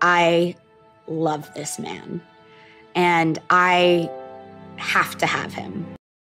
I love this man and I have to have him.